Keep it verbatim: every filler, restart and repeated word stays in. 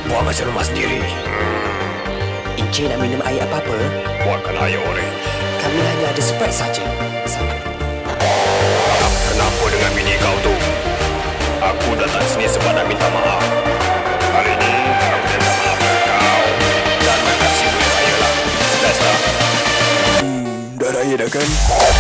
Buat macam rumah sendiri. Encik nak minum air apa-apa? Buatkan air orange. Kami hanya ada Sprite saja. Sama. Kenapa dengan bini kau tu? Aku datang sini sebab nak minta maaf. Hari ni aku minta maaf kepada kau. Dan makasih boleh raya lah. Best lah. Hmm, dah raya dah kan?